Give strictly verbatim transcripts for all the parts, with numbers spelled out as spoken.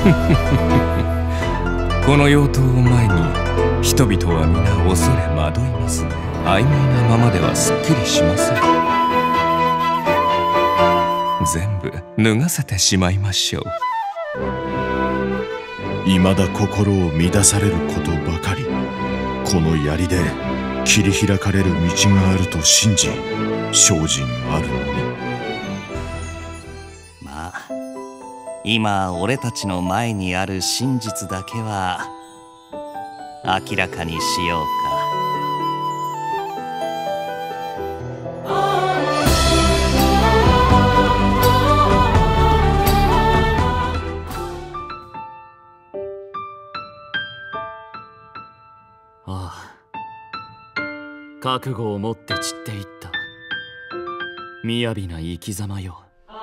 この妖刀を前に人々は皆恐れ惑いますね。曖昧なままではすっきりしません。全部脱がせてしまいましょう。 未だ心を乱されることばかり。この槍で切り開かれる道があると信じ、精進あるのに。 まあ今俺たちの前にある真実だけは明らかにしようか。 ああ、覚悟を持って散っていった雅な生き様よ。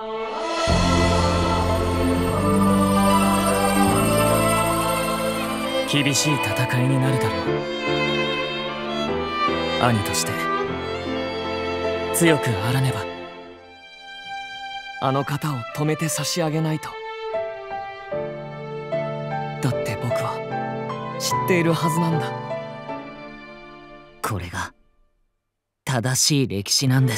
厳しい戦いになるだろう。兄として強くあらねば。あの方を止めて差し上げないと。だって僕は知っているはずなんだ。 これが正しい歴史なんです。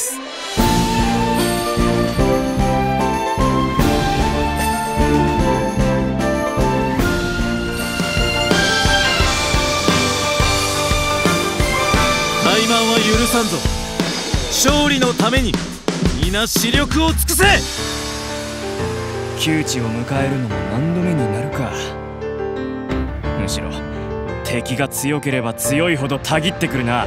怠慢は許さんぞ。勝利のために皆死力を尽くせ。 窮地を迎えるのも何度目になるか。むしろ敵が強ければ強いほどたぎってくるな。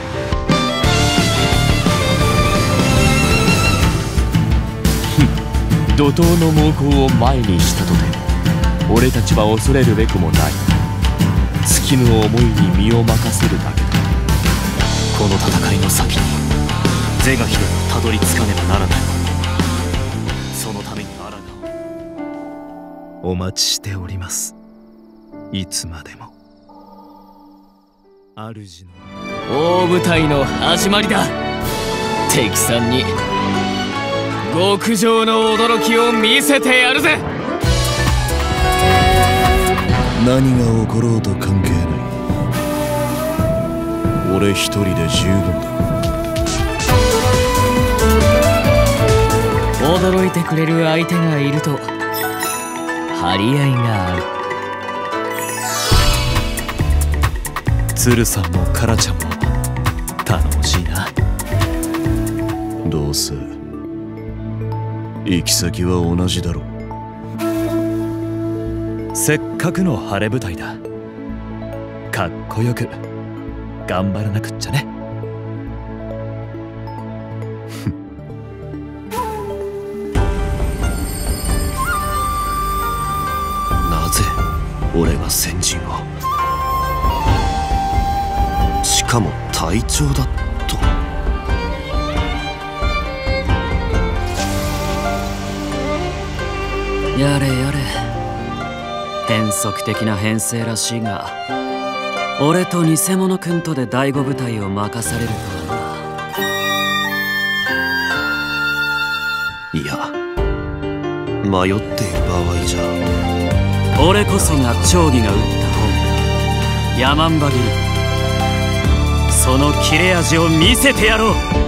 怒涛の猛攻を前にしたとて俺たちは恐れるべくもない。尽きぬ思いに身を任せるだけだ。 この戦いの先に是が非でもたどり着かねばならない。そのためにあらがお待ちしております。いつまでも。主の大舞台の始まりだ。敵さんに極上の驚きを見せてやるぜ。 何が起ころうと関係ない。俺一人で十分だ。 驚いてくれる相手がいると張り合いがある。 鶴さんもカラちゃんも頼もしいな。 どうせ行き先は同じだろう。 せっかくの晴れ舞台だ。かっこよく頑張らなくっちゃね。 なぜ俺が先陣を、しかも隊長だと。 やれやれ、変則的な編成らしいが、俺と偽物君とで第五部隊を任されるとはな。いや、迷っている場合じゃ。 俺こそが長義が打った本ヤマンバギリ。その切れ味を見せてやろう。